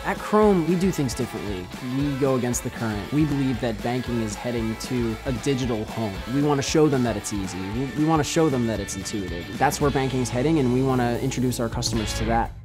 At Chrome, we do things differently. We go against the current. We believe that banking is heading to a digital home. We want to show them that it's easy. We want to show them that it's intuitive. That's where banking is heading, and we want to introduce our customers to that.